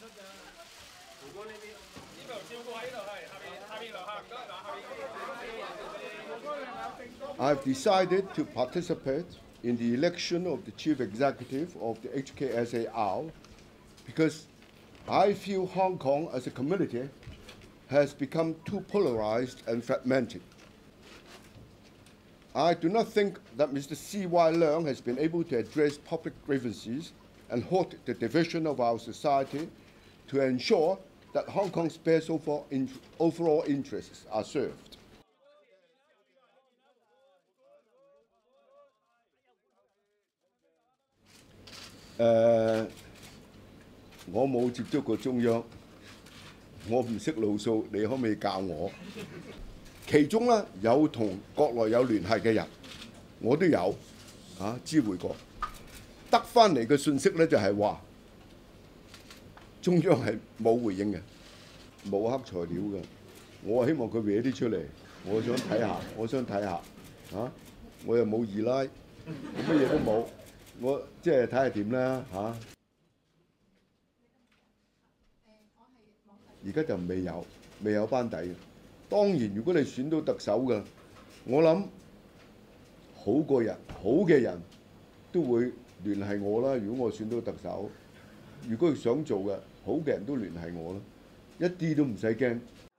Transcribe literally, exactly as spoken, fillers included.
I've decided to participate in the election of the chief executive of the H K S A R because I feel Hong Kong as a community has become too polarized and fragmented. I do not think that Mister C Y Leung has been able to address public grievances and halt the division of our society to ensure that Hong Kong's best overall interests are served. 誒、uh, 我冇接觸過中央，我唔識路數，你可唔可以教我？其中咧有同國內有聯繫嘅人，我都有啊知會過，得翻嚟嘅信息咧就係話中央係冇回應嘅，冇黑材料嘅。我希望佢搲啲出嚟，我想睇下，我想睇下啊！我又冇二奶，乜嘢都冇。 我即係睇下點啦嚇，而家就未有，未有班底嘅。當然，如果你選到特首嘅，我諗好個人，好嘅人都會聯繫我啦。如果我選到特首，如果佢想做嘅，好嘅人都聯繫我啦，一啲都唔使驚。